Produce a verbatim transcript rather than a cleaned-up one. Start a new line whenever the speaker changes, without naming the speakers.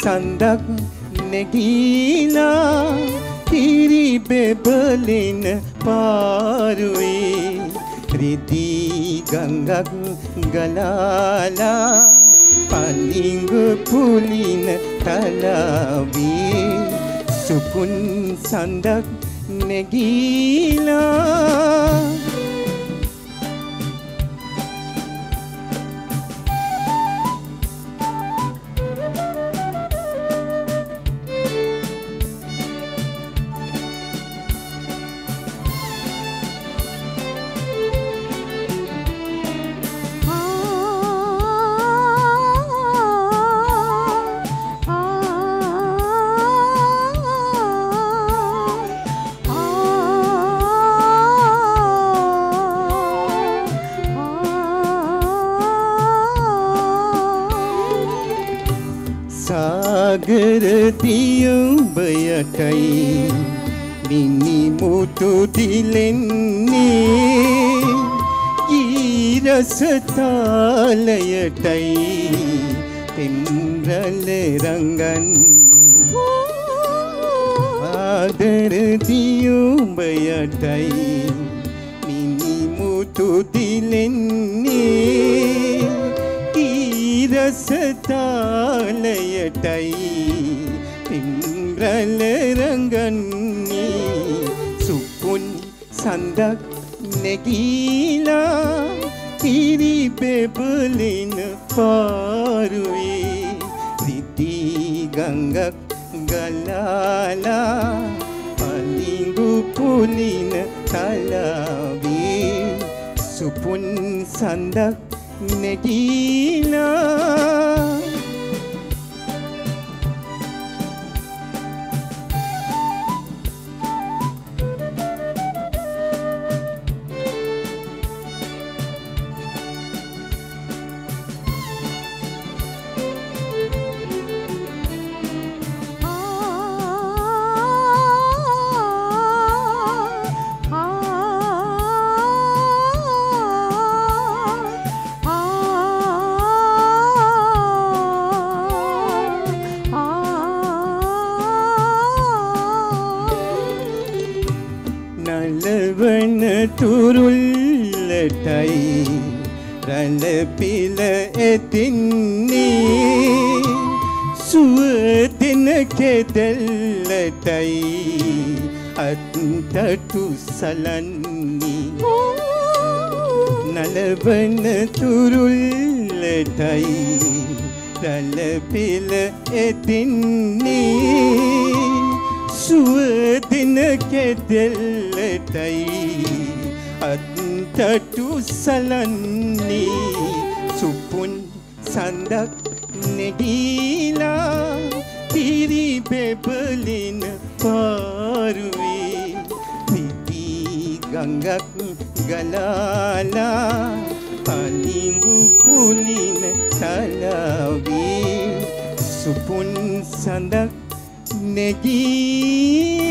සඳක් නැගීලා කිරි බෙබලෙන පාරුවේ රිදී ගංගක් ගලාලා පලිඟු පුලින තලාවේ සුකුන් සඳක් නැගීලා सागर दियुंब यटई मिनी मुटु दिलेन्ने ඊරස තාලයටයි පෙම්රල රංගන්නේ ආදර දියුඹ යටයි මිනි මුතු දිලෙන්නේ ඊරස තාලයටයි පෙම්රල රංගන්නේ සුකුන් සඳක් නැගීලා කිරි බෙබලෙන පාරුවේ රිදී ගංගක් ගලාලා පලිඟු පුලින තලාවේ සුපුන් සඳක් නැගීලා නලවන තුරුල්ලටයි රළ පිල ඇතින්නේ සුවදින කෙදෙල්ලටයි අත්තටු සලන්නේ නලවන තුරුල්ලටයි රළ පිල ඇතින්නේ සුවදින කෙදෙල්ලටයි අත්තටු සලන්නේ සුපුන් සඳක් නැගීලා කිරි බෙබලෙන පාරුවේ රිදී ගංගක් ගලාලා පලිඟු පුලින තලාවේ සුපුන් සඳක් නැගී